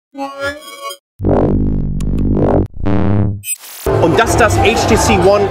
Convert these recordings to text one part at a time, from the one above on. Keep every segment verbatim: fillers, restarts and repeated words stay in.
Und das ist das H T C One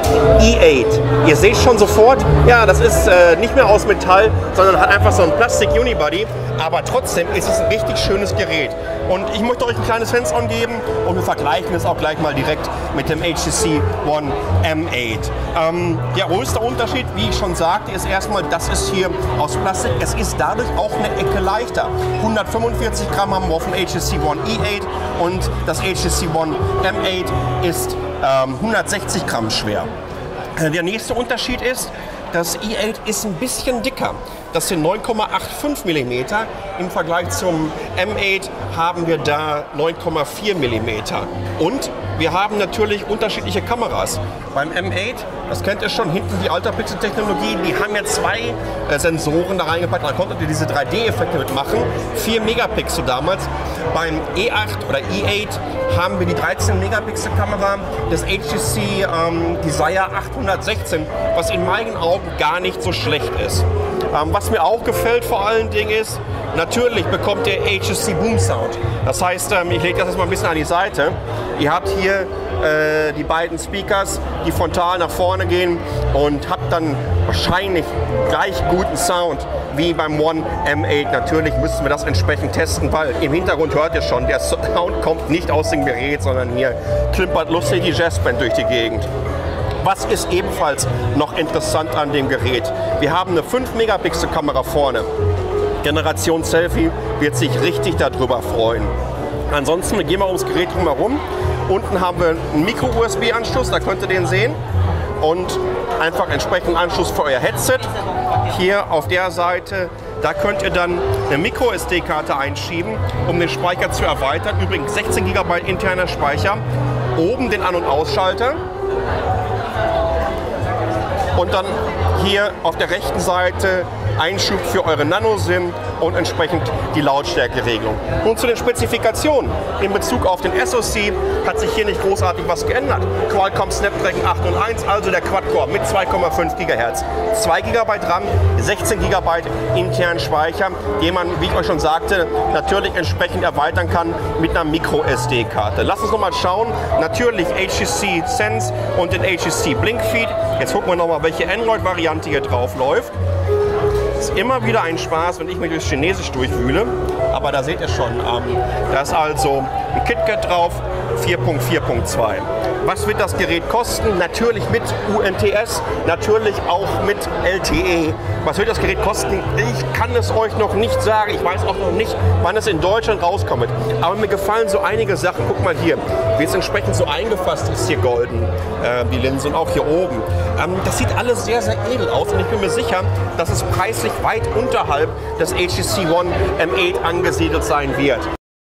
E acht. Ihr seht schon sofort, ja, das ist äh, nicht mehr aus Metall, sondern hat einfach so ein Plastik-Unibody. Aber trotzdem ist es ein richtig schönes Gerät. Und ich möchte euch ein kleines Hands-on geben und wir vergleichen es auch gleich mal direkt mit dem H T C One M acht. Ähm, der größte Unterschied, wie ich schon sagte, ist erstmal, das ist hier aus Plastik. Es ist dadurch auch eine Ecke leichter. hundertfünfundvierzig Gramm haben wir auf dem H T C One E acht und das H T C One M acht ist ähm, hundertsechzig Gramm schwer. Der nächste Unterschied ist, das E acht ist ein bisschen dicker. Das sind neun Komma fünfundachtzig Millimeter. Im Vergleich zum M acht haben wir da neun Komma vier Millimeter. Und wir haben natürlich unterschiedliche Kameras. Beim M acht, das kennt ihr schon, hinten die Ultrapixel-Technologie, die haben ja zwei äh, Sensoren da reingepackt. Da konntet ihr diese drei D-Effekte mitmachen. vier Megapixel damals. Beim E acht oder E acht haben wir die dreizehn Megapixel Kamera des H T C ähm, Desire achthundertsechzehn, was in meinen Augen gar nicht so schlecht ist. Ähm, was mir auch gefällt vor allen Dingen ist, natürlich bekommt der H T C Boom Sound. Das heißt, ähm, ich lege das jetzt mal ein bisschen an die Seite. Ihr habt hier äh, die beiden Speakers, die frontal nach vorne gehen und habt dann wahrscheinlich gleich guten Sound wie beim One M acht. Natürlich müssen wir das entsprechend testen, weil im Hintergrund hört ihr schon, der Sound kommt nicht aus dem Gerät, sondern hier klimpert lustig die Jazzband durch die Gegend. Was ist ebenfalls noch interessant an dem Gerät? Wir haben eine fünf Megapixel Kamera vorne. Generation Selfie wird sich richtig darüber freuen. Ansonsten gehen wir ums Gerät drumherum. Unten haben wir einen Micro-U S B-Anschluss, da könnt ihr den sehen. Und einfach entsprechenden Anschluss für euer Headset. Hier auf der Seite, da könnt ihr dann eine Micro S D-Karte einschieben, um den Speicher zu erweitern. Übrigens sechzehn Gigabyte interner Speicher. Oben den An- und Ausschalter. Und dann hier auf der rechten Seite Einschub für eure Nano-SIM und entsprechend die Lautstärkeregelung. Nun zu den Spezifikationen. In Bezug auf den S O C hat sich hier nicht großartig was geändert. Qualcomm Snapdragon acht null eins, also der Quad-Core mit zwei Komma fünf Gigahertz. zwei Gigabyte RAM, sechzehn Gigabyte internen Speicher, den man, wie ich euch schon sagte, natürlich entsprechend erweitern kann mit einer Micro S D-Karte. Lasst uns noch mal schauen. Natürlich H T C Sense und den H T C Blinkfeed. Jetzt gucken wir noch mal, welche Android-Variante hier drauf läuft. Ist immer wieder ein Spaß, wenn ich mich durch Chinesisch durchwühle. Aber da seht ihr schon, ähm, da ist also ein KitKat drauf, vier Punkt vier Punkt zwei. Was wird das Gerät kosten? Natürlich mit U M T S, natürlich auch mit L T E. Was wird das Gerät kosten? Ich kann es euch noch nicht sagen. Ich weiß auch noch nicht, wann es in Deutschland rauskommt. Aber mir gefallen so einige Sachen. Guck mal hier, wie es entsprechend so eingefasst ist, hier golden, äh, die Linse und auch hier oben. Ähm, das sieht alles sehr, sehr edel aus und ich bin mir sicher, dass es preislich weit unterhalb des H T C One M acht angesiedelt sein wird.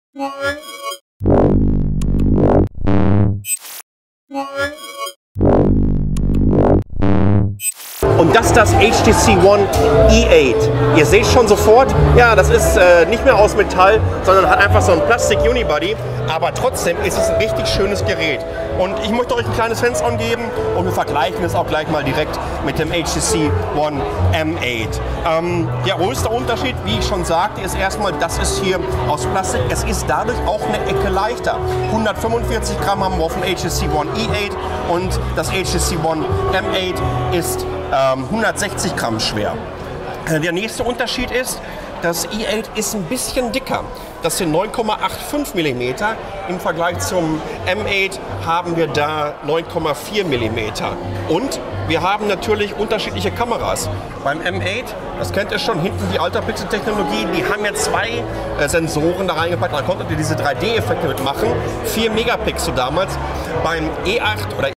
Und das ist das H T C One E acht. Ihr seht schon sofort, ja, das ist äh, nicht mehr aus Metall, sondern hat einfach so ein Plastik-Unibody. Aber trotzdem ist es ein richtig schönes Gerät. Und ich möchte euch ein kleines Hands-on geben und wir vergleichen es auch gleich mal direkt mit dem H T C One M acht. Ähm, der größte Unterschied, wie ich schon sagte, ist erstmal, das ist hier aus Plastik. Es ist dadurch auch eine Ecke leichter. hundertfünfundvierzig Gramm haben wir auf dem H T C One E acht und das H T C One M acht ist ähm, hundertsechzig Gramm schwer. Der nächste Unterschied ist, das E acht ist ein bisschen dicker. Das sind neun Komma fünfundachtzig Millimeter. Im Vergleich zum M acht haben wir da neun Komma vier Millimeter. Und wir haben natürlich unterschiedliche Kameras. Beim M acht, das kennt ihr schon, hinten die Ultrapixel-Technologie, die haben ja zwei äh, Sensoren da reingepackt. Da konntet ihr diese drei D-Effekte mitmachen. vier Megapixel damals. Beim E acht oder